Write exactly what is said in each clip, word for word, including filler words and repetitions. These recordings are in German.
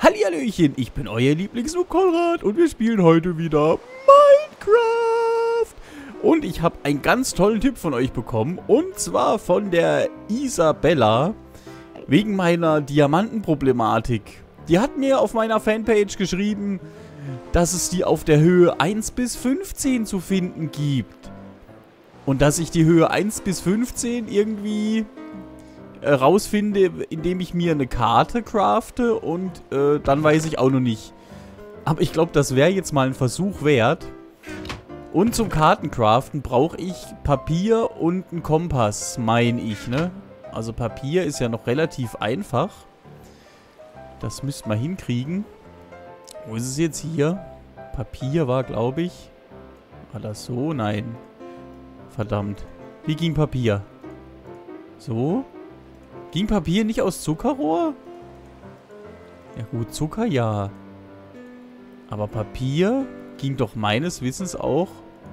Hallihallöchen, ich bin euer Lieblingsnoob Konrad und wir spielen heute wieder Minecraft. Und ich habe einen ganz tollen Tipp von euch bekommen, und zwar von der Isabella, wegen meiner Diamantenproblematik. Die hat mir auf meiner Fanpage geschrieben, dass es die auf der Höhe eins bis fünfzehn zu finden gibt. Und dass ich die Höhe eins bis fünfzehn irgendwie äh, rausfinde, indem ich mir eine Karte crafte, und äh, dann weiß ich auch noch nicht. Aber ich glaube, das wäre jetzt mal ein Versuch wert. Und zum Kartencraften brauche ich Papier und einen Kompass, meine ich, ne? Also Papier ist ja noch relativ einfach. Das müsste man hinkriegen. Wo ist es jetzt hier? Papier war, glaube ich. War das so? Nein. Verdammt. Wie ging Papier? So? Ging Papier nicht aus Zuckerrohr? Ja gut, Zucker ja. Aber Papier ging doch meines Wissens auch.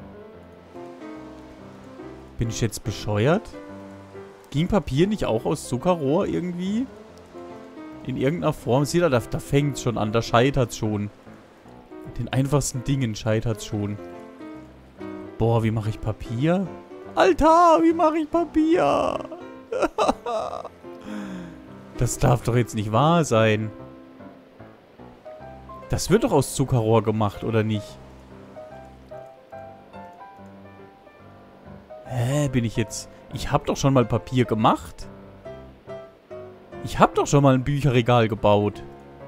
Bin ich jetzt bescheuert? Ging Papier nicht auch aus Zuckerrohr irgendwie? In irgendeiner Form? Seht ihr, da, da fängt es schon an. Da scheitert es schon. Den einfachsten Dingen scheitert es schon. Boah, wie mache ich Papier? Alter, wie mache ich Papier? Das darf doch jetzt nicht wahr sein. Das wird doch aus Zuckerrohr gemacht, oder nicht? Hä, bin ich jetzt... Ich habe doch schon mal Papier gemacht. Ich habe doch schon mal ein Bücherregal gebaut.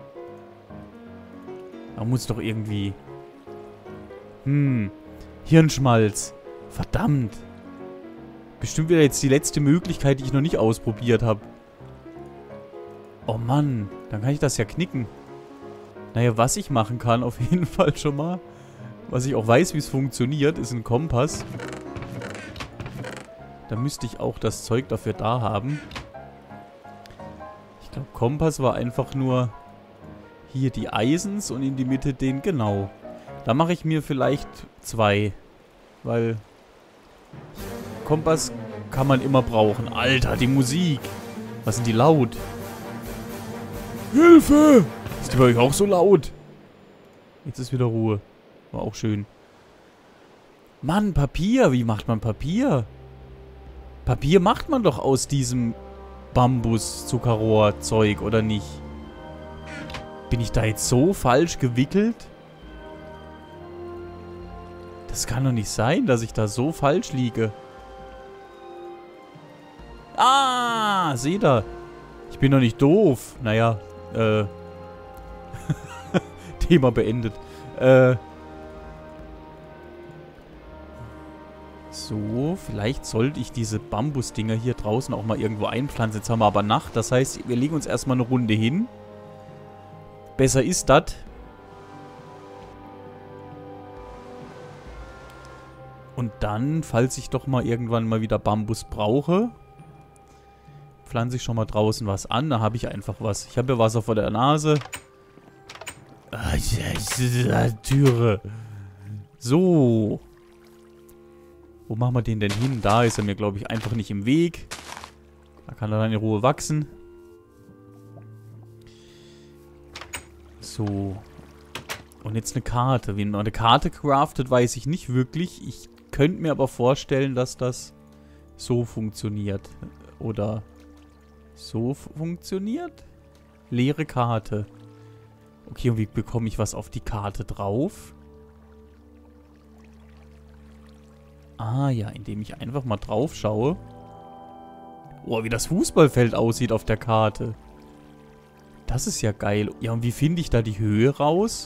Da muss doch irgendwie... Hm. Hirnschmalz. Verdammt. Bestimmt wieder jetzt die letzte Möglichkeit, die ich noch nicht ausprobiert habe. Oh Mann. Dann kann ich das ja knicken. Naja, was ich machen kann, auf jeden Fall schon mal. Was ich auch weiß, wie es funktioniert, ist ein Kompass. Da müsste ich auch das Zeug dafür da haben. Ich glaube, Kompass war einfach nur hier die Eisens und in die Mitte den, genau. Da mache ich mir vielleicht zwei. Weil Kompass kann man immer brauchen. Alter, die Musik. Was sind die laut? Hilfe! Ist die bei euch auch so laut? Jetzt ist wieder Ruhe. War auch schön. Mann, Papier. Wie macht man Papier? Papier macht man doch aus diesem Bambus-Zuckerrohr-Zeug, oder nicht? Bin ich da jetzt so falsch gewickelt? Das kann doch nicht sein, dass ich da so falsch liege. Ah, seht ihr? Ich bin doch nicht doof. Naja, äh... Thema beendet. Äh... So, vielleicht sollte ich diese Bambusdinger hier draußen auch mal irgendwo einpflanzen. Jetzt haben wir aber Nacht. Das heißt, wir legen uns erstmal eine Runde hin. Besser ist das. Und dann, falls ich doch mal irgendwann mal wieder Bambus brauche, pflanze ich schon mal draußen was an. Da habe ich einfach was. Ich habe ja Wasser vor der Nase. Ah, Türe. So. Wo machen wir den denn hin? Da ist er mir, glaube ich, einfach nicht im Weg. Da kann er dann in Ruhe wachsen. So. Und jetzt eine Karte. Wie man eine Karte craftet, weiß ich nicht wirklich. Ich könnte mir aber vorstellen, dass das so funktioniert. Oder so funktioniert? Leere Karte. Okay, und wie bekomme ich was auf die Karte drauf? Ah ja, indem ich einfach mal drauf schaue. Oh, wie das Fußballfeld aussieht auf der Karte. Das ist ja geil. Ja, und wie finde ich da die Höhe raus?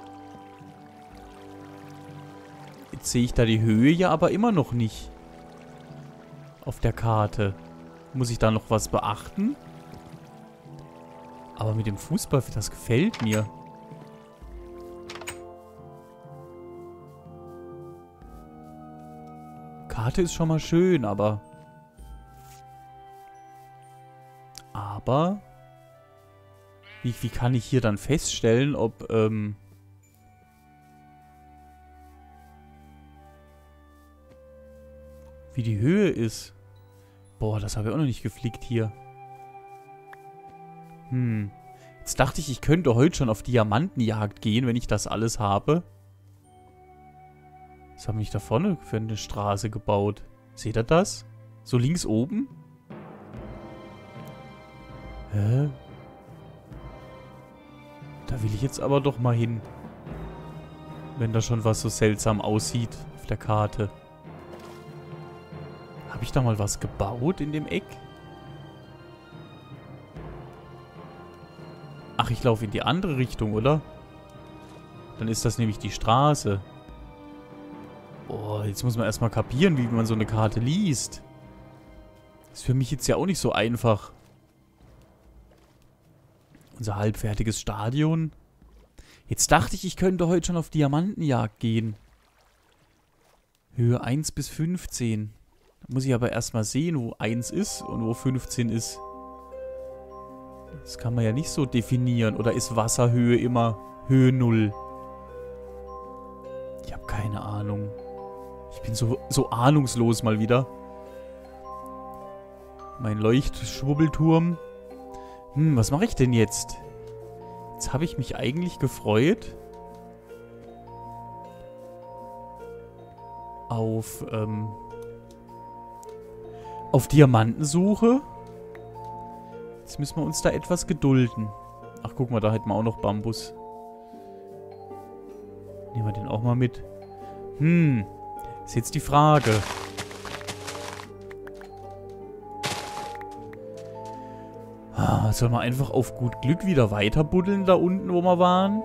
Jetzt sehe ich da die Höhe ja aber immer noch nicht. Auf der Karte. Muss ich da noch was beachten? Aber mit dem Fußballfeld, das gefällt mir. Karte ist schon mal schön, aber... Aber... Wie, wie kann ich hier dann feststellen, ob... Ähm, wie die Höhe ist? Boah, das habe ich auch noch nicht geflickt hier. Hm. Jetzt dachte ich, ich könnte heute schon auf Diamantenjagd gehen, wenn ich das alles habe. Was haben wir da vorne für eine Straße gebaut? Seht ihr das? So links oben? Hä? Da will ich jetzt aber doch mal hin. Wenn da schon was so seltsam aussieht auf der Karte. Habe ich da mal was gebaut in dem Eck? Ach, ich laufe in die andere Richtung, oder? Dann ist das nämlich die Straße. Oh, jetzt muss man erstmal kapieren, wie man so eine Karte liest. Ist für mich jetzt ja auch nicht so einfach. Unser halbfertiges Stadion. Jetzt dachte ich, ich könnte heute schon auf Diamantenjagd gehen. Höhe eins bis fünfzehn. Da muss ich aber erstmal sehen, wo eins ist und wo fünfzehn ist. Das kann man ja nicht so definieren. Oder ist Wasserhöhe immer Höhe null? Ich habe keine Ahnung. Ich bin so, so ahnungslos mal wieder. Mein Leuchtschwubbelturm. Hm, was mache ich denn jetzt? Jetzt habe ich mich eigentlich gefreut auf, ähm, auf Diamantensuche. Jetzt müssen wir uns da etwas gedulden. Ach, guck mal, da hätten wir auch noch Bambus. Nehmen wir den auch mal mit. Hm, ist jetzt die Frage. Ah, soll man einfach auf gut Glück wieder weiter buddeln da unten, wo wir waren?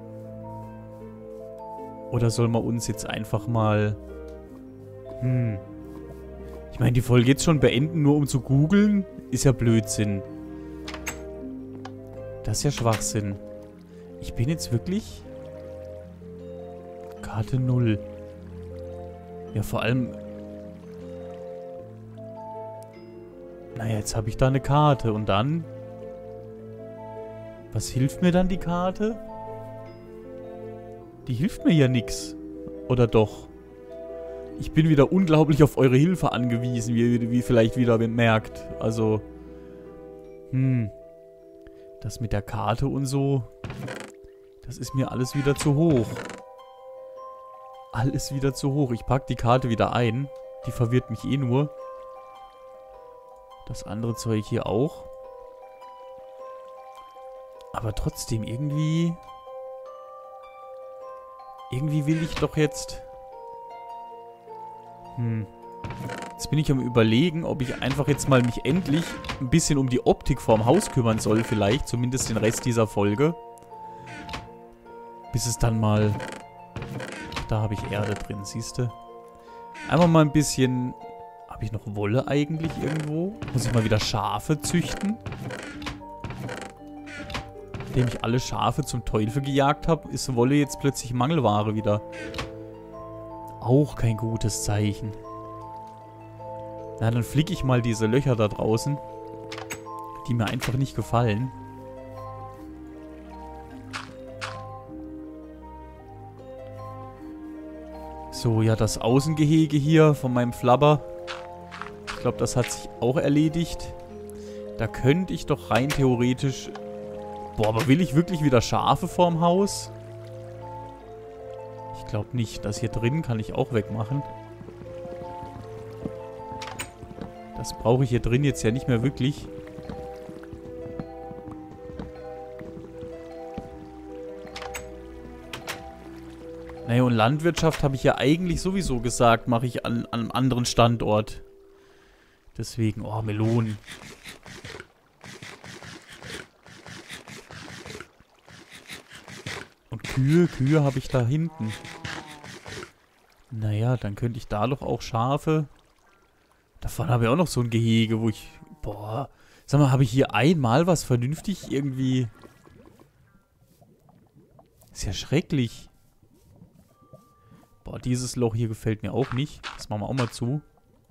Oder soll man uns jetzt einfach mal... Hm. Ich meine, die Folge jetzt schon beenden, nur um zu googeln, ist ja Blödsinn. Das ist ja Schwachsinn. Ich bin jetzt wirklich... Karte null. Ja, vor allem... Naja, jetzt habe ich da eine Karte. Und dann? Was hilft mir dann die Karte? Die hilft mir ja nix. Oder doch? Ich bin wieder unglaublich auf eure Hilfe angewiesen, wie, wie vielleicht wieder merkt. Also... Hm... Das mit der Karte und so, das ist mir alles wieder zu hoch. Alles wieder zu hoch. Ich packe die Karte wieder ein. Die verwirrt mich eh nur. Das andere Zeug hier auch. Aber trotzdem, irgendwie... Irgendwie will ich doch jetzt... Hm... Jetzt bin ich am Überlegen, ob ich einfach jetzt mal mich endlich ein bisschen um die Optik vorm Haus kümmern soll, vielleicht. Zumindest den Rest dieser Folge. Bis es dann mal... Da habe ich Erde drin, siehst du? Einfach mal ein bisschen... Habe ich noch Wolle eigentlich irgendwo? Muss ich mal wieder Schafe züchten? Nachdem ich alle Schafe zum Teufel gejagt habe, ist Wolle jetzt plötzlich Mangelware wieder. Auch kein gutes Zeichen. Na, dann flicke ich mal diese Löcher da draußen, die mir einfach nicht gefallen. So, ja, das Außengehege hier von meinem Flabber. Ich glaube, das hat sich auch erledigt. Da könnte ich doch rein theoretisch... Boah, aber will ich wirklich wieder Schafe vorm Haus? Ich glaube nicht. Das hier drin kann ich auch wegmachen. Das brauche ich hier drin jetzt ja nicht mehr wirklich. Naja, und Landwirtschaft habe ich ja eigentlich sowieso gesagt, mache ich an, an einem anderen Standort. Deswegen, oh, Melonen. Und Kühe, Kühe habe ich da hinten. Naja, dann könnte ich da doch auch Schafe... Davon habe ich auch noch so ein Gehege, wo ich... Boah. Sag mal, habe ich hier einmal was vernünftig irgendwie... Ist ja schrecklich. Boah, dieses Loch hier gefällt mir auch nicht. Das machen wir auch mal zu.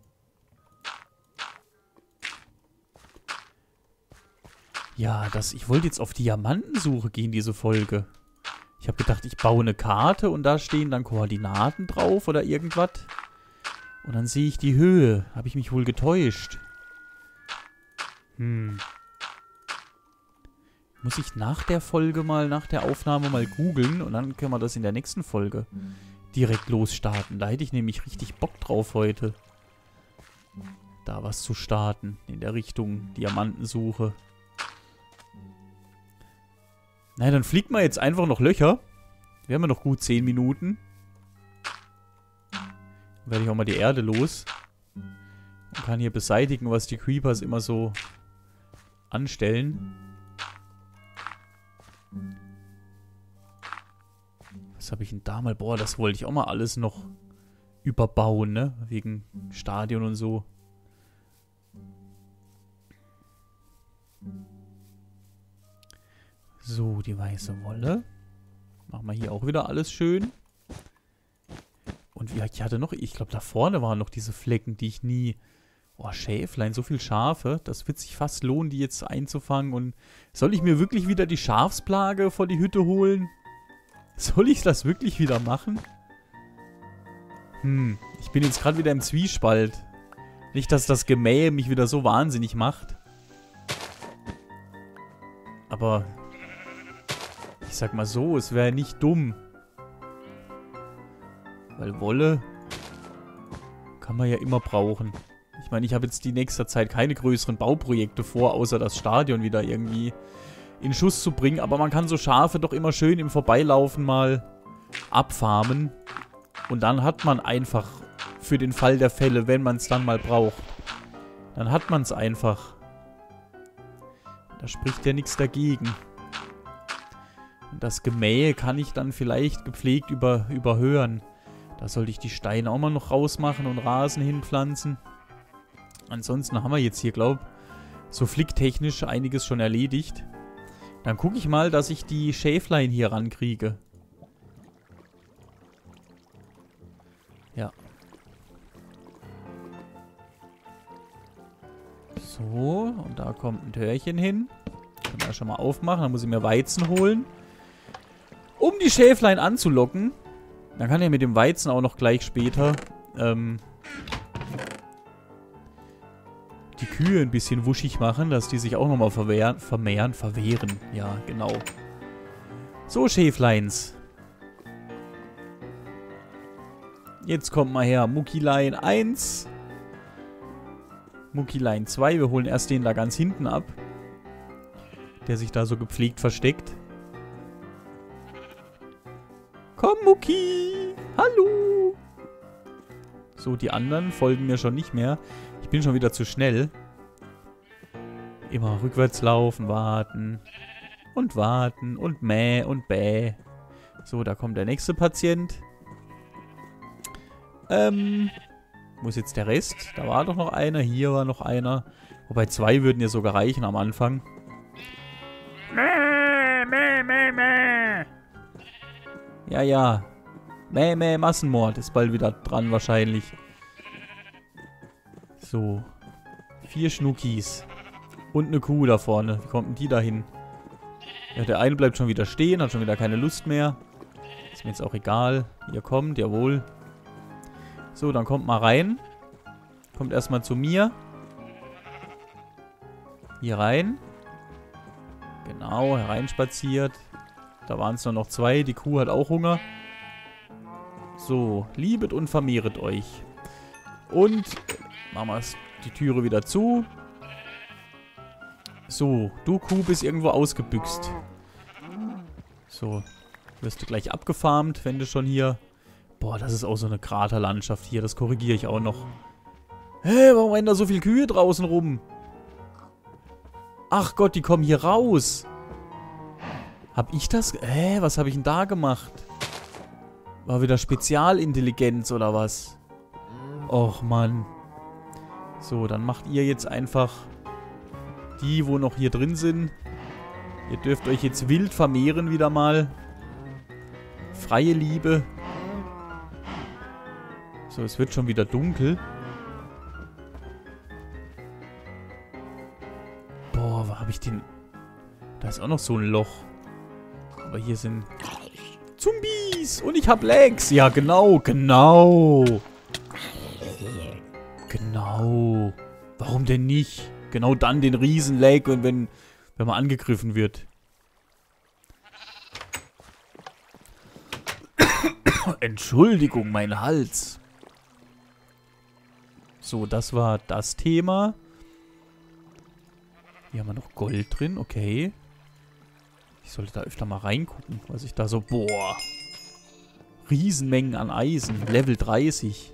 Ja, das... Ich wollte jetzt auf Diamantensuche gehen, diese Folge. Ich habe gedacht, ich baue eine Karte und da stehen dann Koordinaten drauf oder irgendwas. Und dann sehe ich die Höhe. Habe ich mich wohl getäuscht? Hm. Muss ich nach der Folge mal, nach der Aufnahme mal googeln und dann können wir das in der nächsten Folge direkt losstarten. Da hätte ich nämlich richtig Bock drauf heute. Da was zu starten in der Richtung Diamantensuche. Na, dann fliegt man jetzt einfach noch Löcher. Wir haben ja noch gut zehn Minuten. Dann werde ich auch mal die Erde los. Und kann hier beseitigen, was die Creepers immer so anstellen. Was habe ich denn da mal? Boah, das wollte ich auch mal alles noch überbauen, ne? Wegen Stadion und so. So, die weiße Wolle. Machen wir hier auch wieder alles schön. Und wie ich hatte noch, ich glaube da vorne waren noch diese Flecken, die ich nie... Oh, Schäflein, so viel Schafe. Das wird sich fast lohnen, die jetzt einzufangen. Und soll ich mir wirklich wieder die Schafsplage vor die Hütte holen? Soll ich das wirklich wieder machen? Hm, ich bin jetzt gerade wieder im Zwiespalt. Nicht, dass das Gemähe mich wieder so wahnsinnig macht. Aber ich sag mal so, es wäre nicht dumm. Weil Wolle kann man ja immer brauchen. Ich meine, ich habe jetzt die nächste Zeit keine größeren Bauprojekte vor, außer das Stadion wieder irgendwie in Schuss zu bringen. Aber man kann so Schafe doch immer schön im Vorbeilaufen mal abfarmen. Und dann hat man einfach für den Fall der Fälle, wenn man es dann mal braucht. Dann hat man es einfach. Da spricht ja nichts dagegen. Und das Gemähe kann ich dann vielleicht gepflegt über, überhören. Da sollte ich die Steine auch mal noch rausmachen und Rasen hinpflanzen. Ansonsten haben wir jetzt hier, glaube ich, so flicktechnisch einiges schon erledigt. Dann gucke ich mal, dass ich die Schäflein hier rankriege. Ja. So, und da kommt ein Türchen hin. Können wir schon mal aufmachen. Dann muss ich mir Weizen holen. Um die Schäflein anzulocken. Dann kann er mit dem Weizen auch noch gleich später ähm, die Kühe ein bisschen wuschig machen, dass die sich auch nochmal vermehren, vermehren, verwehren. Ja, genau. So, Schäfleins. Jetzt kommt mal her. Muckilein eins. Muckilein zwei. Wir holen erst den da ganz hinten ab. Der sich da so gepflegt versteckt. Komm, Mucki. Hallo. So, die anderen folgen mir schon nicht mehr. Ich bin schon wieder zu schnell. Immer rückwärts laufen, warten. Und warten. Und mäh und bäh. So, da kommt der nächste Patient. Ähm, wo ist jetzt der Rest? Da war doch noch einer. Hier war noch einer. Wobei zwei würden ja sogar reichen am Anfang. Mäh, mäh, mäh, mäh. Ja, ja. Mäh, mäh, Massenmord ist bald wieder dran wahrscheinlich. So. Vier Schnuckis. Und eine Kuh da vorne. Wie kommt denn die da hin? Ja, der eine bleibt schon wieder stehen, hat schon wieder keine Lust mehr. Ist mir jetzt auch egal. Ihr kommt, jawohl. So, dann kommt mal rein. Kommt erstmal zu mir. Hier rein. Genau, hereinspaziert. Da waren es nur noch zwei. Die Kuh hat auch Hunger. So, liebet und vermehret euch. Und machen wir die Türe wieder zu. So, du Kuh bist irgendwo ausgebüxt. So, wirst du gleich abgefarmt, wenn du schon hier... Boah, das ist auch so eine Kraterlandschaft hier. Das korrigiere ich auch noch. Hä, warum rennen da so viele Kühe draußen rum? Ach Gott, die kommen hier raus. Hab ich das... Hä, was habe ich denn da gemacht? War wieder Spezialintelligenz oder was? Och, Mann. So, dann macht ihr jetzt einfach die, wo noch hier drin sind. Ihr dürft euch jetzt wild vermehren wieder mal. Freie Liebe. So, es wird schon wieder dunkel. Boah, wo habe ich den... Da ist auch noch so ein Loch. Aber hier sind Zombies. Und ich habe Legs. Ja, genau, genau. Genau. Warum denn nicht? Genau dann den Riesen-Leg und wenn, wenn man angegriffen wird. Entschuldigung, mein Hals. So, das war das Thema. Hier haben wir noch Gold drin, okay. Ich sollte da öfter mal reingucken, was ich da so... Boah. Riesenmengen an Eisen. Level dreißig.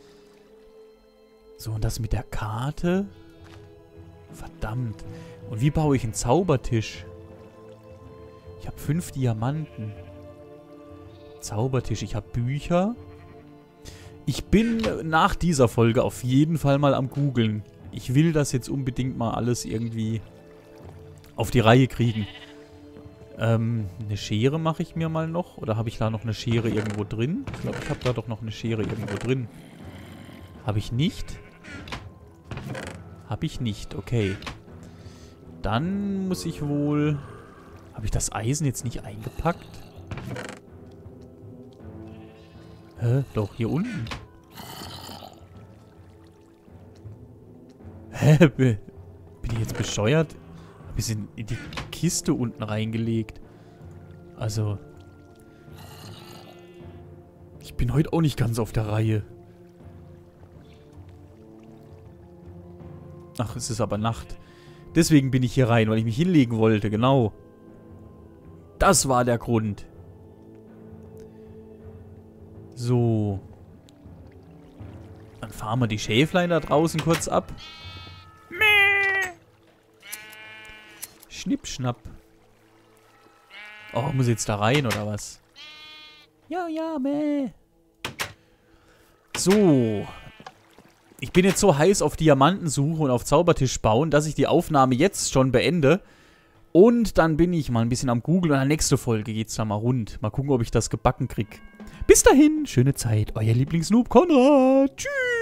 So, und das mit der Karte. Verdammt. Und wie baue ich einen Zaubertisch? Ich habe fünf Diamanten. Zaubertisch. Ich habe Bücher. Ich bin nach dieser Folge auf jeden Fall mal am Googeln. Ich will das jetzt unbedingt mal alles irgendwie auf die Reihe kriegen. Ähm, eine Schere mache ich mir mal noch. Oder habe ich da noch eine Schere irgendwo drin? Ich glaube, ich habe da doch noch eine Schere irgendwo drin. Habe ich nicht? Habe ich nicht, okay. Dann muss ich wohl... Habe ich das Eisen jetzt nicht eingepackt? Hä? Doch, hier unten. Hä? Bin ich jetzt bescheuert? Hab ich in, in die Kiste unten reingelegt. Also... Ich bin heute auch nicht ganz auf der Reihe. Ach, es ist aber Nacht. Deswegen bin ich hier rein, weil ich mich hinlegen wollte, genau. Das war der Grund. So. Dann fahren wir die Schäflein da draußen kurz ab. Schnipp, schnapp. Oh, muss jetzt da rein, oder was? Ja, ja, meh. So. Ich bin jetzt so heiß auf Diamantensuche und auf Zaubertisch bauen, dass ich die Aufnahme jetzt schon beende. Und dann bin ich mal ein bisschen am Googlen und in der nächsten Folge geht's da mal rund. Mal gucken, ob ich das gebacken krieg. Bis dahin, schöne Zeit. Euer Lieblingsnoob Konrad. Tschüss.